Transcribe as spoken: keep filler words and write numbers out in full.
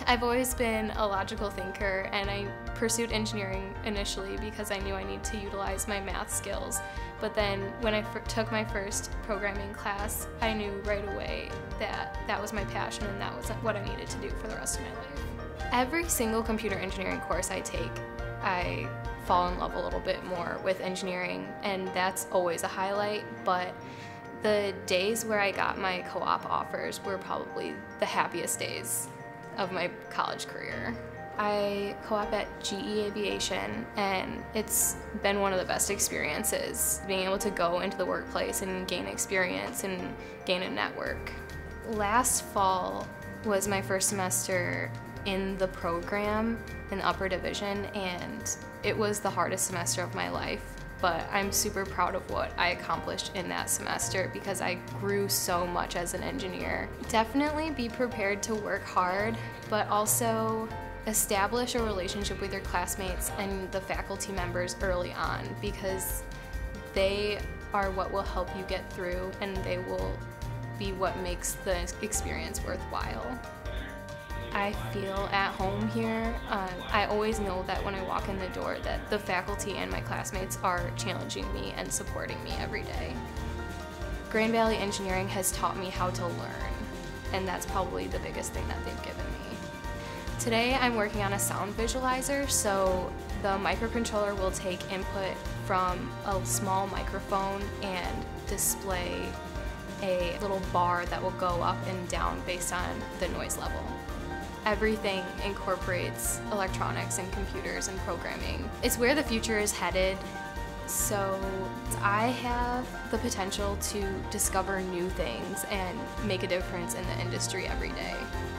I've always been a logical thinker, and I pursued engineering initially because I knew I needed to utilize my math skills. But then when I took my first programming class, I knew right away that that was my passion and that was what I needed to do for the rest of my life. Every single computer engineering course I take, I fall in love a little bit more with engineering, and that's always a highlight. But the days where I got my co-op offers were probably the happiest days of my college career. I co-op at G E Aviation, and it's been one of the best experiences, being able to go into the workplace and gain experience and gain a network. Last fall was my first semester in the program in the upper division, and it was the hardest semester of my life. But I'm super proud of what I accomplished in that semester because I grew so much as an engineer. Definitely be prepared to work hard, but also establish a relationship with your classmates and the faculty members early on, because they are what will help you get through, and they will be what makes the experience worthwhile. I feel at home here. Um, I always know that when I walk in the door that the faculty and my classmates are challenging me and supporting me every day. Grand Valley Engineering has taught me how to learn, and that's probably the biggest thing that they've given me. Today I'm working on a sound visualizer, so the microcontroller will take input from a small microphone and display a little bar that will go up and down based on the noise level. Everything incorporates electronics and computers and programming. It's where the future is headed, so I have the potential to discover new things and make a difference in the industry every day.